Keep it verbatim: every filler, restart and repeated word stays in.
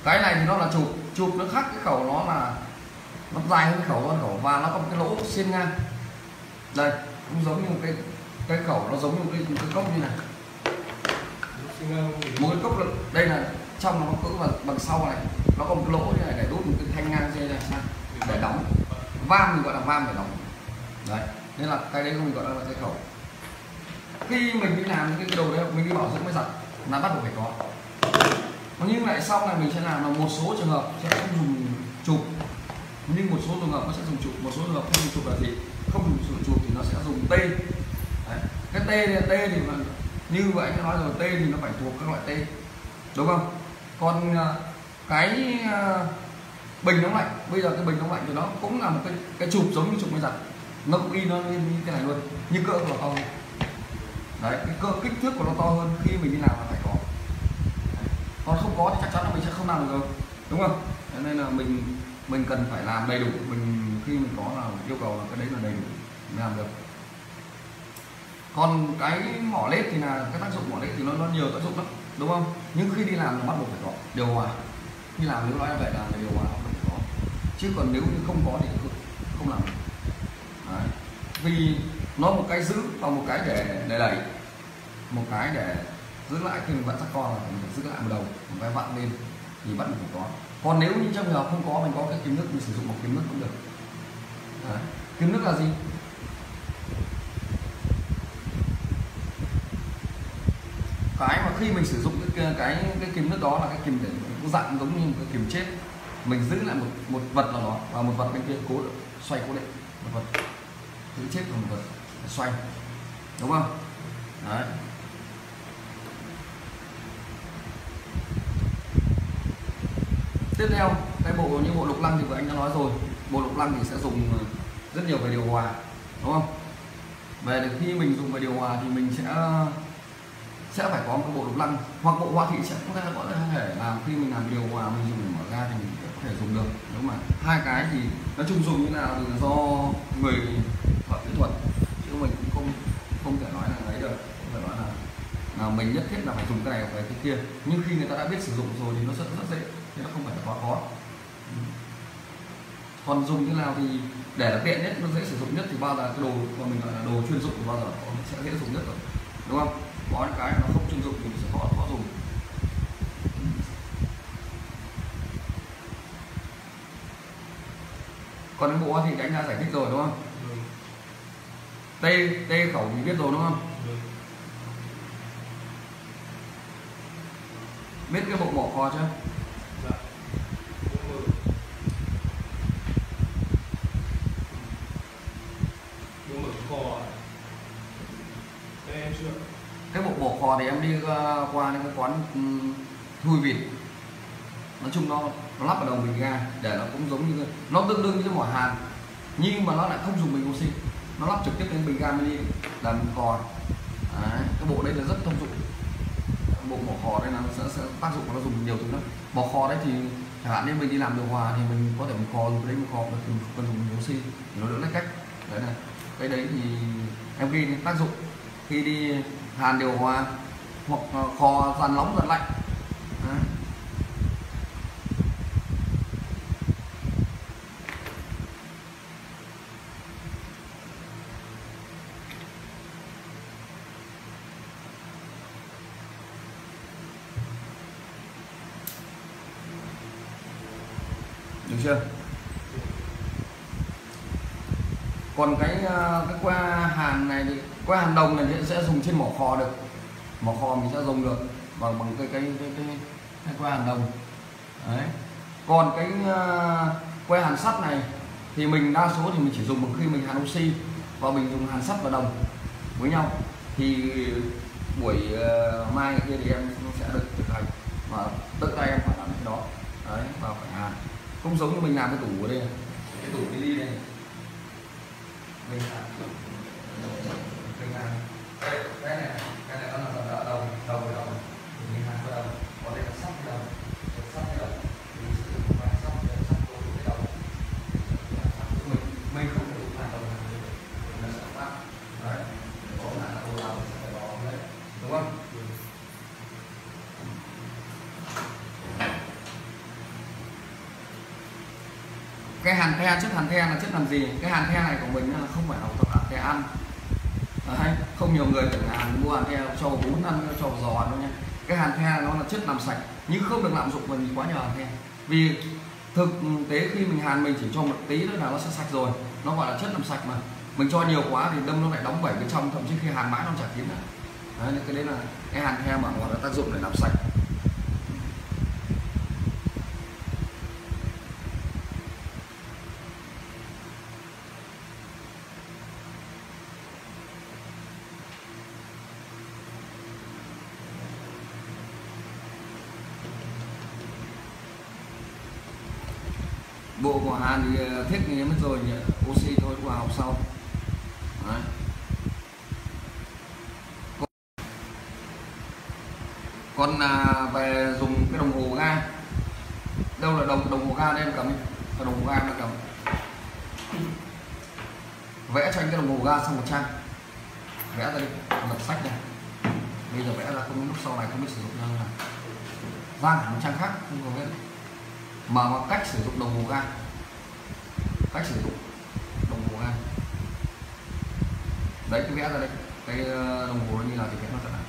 Cái này thì nó là chụp chụp nó khác, cái khẩu nó là nó dài hơn cái khẩu con khẩu và nó có một cái lỗ xiên ngang đây, cũng giống như một cái cái khẩu, nó giống như một cái, một cái cốc như này, một cái cốc đây là trong nó cỡ bằng, bằng sau này nó có một cái lỗ như này để đút một cái thanh ngang dây này để đóng vam, mình gọi là vam để đóng đấy, nên là cái đấy không gọi là cái khẩu. Khi mình đi làm cái đồ đấy, mình đi bảo dưỡng máy giặt là bắt buộc phải có. Nhưng lại sau này mình sẽ làm là một số trường hợp sẽ không dùng chụp, nhưng một số trường hợp nó sẽ dùng chụp, một số trường hợp không dùng chụp là gì, không dùng chụp thì nó sẽ dùng tê. Đấy. Cái tê thì tê thì mà, như vậy anh nói rồi, tê thì nó phải thuộc các loại tê, đúng không? Còn cái bình nóng lạnh, bây giờ cái bình nóng lạnh thì nó cũng là một cái cái chụp giống như chụp máy giặt, nó cũng y nó như cái này luôn, nhưng cỡ của nó to hơn. Đấy, cái cỡ kích thước của nó to hơn, khi mình đi làm là phải có. Đấy. Còn không có thì chắc chắn là mình sẽ không làm được rồi, đúng không? Thế nên là mình mình cần phải làm đầy đủ, mình khi mình có là yêu cầu là cái đấy là đầy đủ mình làm được. Còn cái mỏ led thì là cái tác dụng mỏ led thì nó, nó nhiều tác dụng lắm, đúng không? Nhưng khi đi làm là bắt buộc phải có điều hòa. Khi làm nếu nói là vậy là điều hòa nó phải có, chứ còn nếu như không có thì không làm được. Đấy. Vì nó một cái giữ và một cái để để đẩy, một cái để giữ lại khi mình vặn chắc con là mình phải giữ lại một đầu, một cái vặn lên thì bắt buộc phải có. Còn nếu như trong trường hợp không có, mình có cái kiếm nước, mình sử dụng một kiếm nước cũng được. Đấy. Kiếm nước là gì? Cái mà khi mình sử dụng cái cái cái kìm nước đó là cái kìm để dạng giống như một cái kìm chết, mình giữ lại một một vật nào đó và một vật bên kia cố xoay cố định, một vật giữ chết và một vật xoay, đúng không? Đấy. Tiếp theo cái bộ như bộ lục lăng thì vừa anh đã nói rồi, bộ lục lăng thì sẽ dùng rất nhiều về điều hòa, đúng không? Về khi mình dùng về điều hòa thì mình sẽ sẽ phải có một cái bộ lục lăng hoặc bộ hoa thị sẽ có thể làm khi mình làm điều hòa mình dùng để mở ra thì mình có thể dùng được. Nếu mà hai cái thì nói chung dùng như nào thì do người thợ kỹ thuật, chứ mình cũng không không thể nói là ấy được, không thể nói là, là mình nhất thiết là phải dùng cái này hoặc cái kia. Nhưng khi người ta đã biết sử dụng rồi thì nó rất rất dễ, thì nó không phải là quá khó. Còn dùng như nào thì để là tiện nhất, nó dễ sử dụng nhất thì bao giờ cái đồ mà mình gọi là đồ chuyên dụng thì bao giờ nó sẽ dễ dùng nhất rồi, đúng không? Có những cái nó không chuyên dụng thì sẽ khó khó dùng. Còn cái bộ thì anh đã giải thích rồi, đúng không? Ừ. Tê tê khẩu thì biết rồi, đúng không? Ừ. Biết cái bộ mỏ kho chưa? Dạ. Bộ mỏ kho à? Em chưa. Cái bộ mỏ kho thì em đi qua những cái quán thui vịt, nói chung nó nó lắp vào đầu bình ga để nó cũng giống như nó tương đương như cái mỏ hàn, nhưng mà nó lại không dùng bình oxy, nó lắp trực tiếp lên bình ga mini làm kho. Đấy, cái bộ đây là rất thông dụng. Bộ mỏ kho đây là nó sẽ, sẽ tác dụng của nó dùng nhiều thứ lắm. Mỏ kho đấy thì chẳng hạn như mình đi làm điều hòa thì mình có thể mình kho dùng cái đấy, mình kho được thì mình cần dùng bình oxy thì nó đỡ lách cách. Đấy này, cái đấy thì em ghi tác dụng khi đi hàn điều hòa hoặc kho dàn nóng dàn lạnh. Đấy. Được chưa? Còn cái cái que hàn này thì que hàn đồng này thì sẽ dùng trên mỏ kho được, mỏ kho mình sẽ dùng được bằng bằng cái cái cái cái, cái que hàn đồng. Đấy. Còn cái uh, que hàn sắt này thì mình đa số thì mình chỉ dùng một khi mình hàn oxy và mình dùng hàn sắt và đồng với nhau. Thì buổi uh, mai kia thì em sẽ được thực hành và tự tay em phải làm cái đó. Đấy, và phải hàn. Không giống như mình làm cái tủ ở đây, cái tủ đi đi đây. Mình hàn mình hàn đây, cái này cái này nó là đầu đầu đầu với đầu, mình hàn vào đầu, còn đây là sắt với đầu, sắt với đầu, mình sử dụng vài sắt để sắt vô cái đầu, mình mình không thể dùng hàn đầu hàn được, nó sẽ tắt. Đấy, có hàn đầu đầu sẽ phải bỏ đấy, đúng không? cái hàn the, chất hàn the là chất làm gì? Cái hàn the này của mình là không phải là hàn the ăn. Đấy, không nhiều người tưởng là mua hàn the cho bún ăn, cho giò đâu nha. Cái hàn the nó là chất làm sạch nhưng không được lạm dụng mình quá nhiều hàn the. Vì thực tế khi mình hàn mình chỉ cho một tí nữa là nó sẽ sạch rồi, nó gọi là chất làm sạch mà. Mình cho nhiều quá thì đâm nó lại đóng bẩy bên trong, thậm chí khi hàn mãi nó chả kín nữa. Đấy, cái đấy là cái hàn the mà gọi là tác dụng để làm sạch. Bộ của hàn thì thích thì mất rồi nhỉ, oxy thôi, qua học sau. Đấy. Còn à, về dùng cái đồng hồ ga, đâu là đồng đồng hồ ga đây em cầm, cái đồng hồ ga em cầm, vẽ cho anh cái đồng hồ ga sang một trang, vẽ ra đi, lật sách này, bây giờ vẽ ra không, lúc sau này không biết sử dụng như là vang một trang khác không có biết. Mà cách sử dụng đồng hồ ga, cách sử dụng đồng hồ ga đấy, cái vẽ ra đây, cái đồng hồ như là thì vẽ nó thật là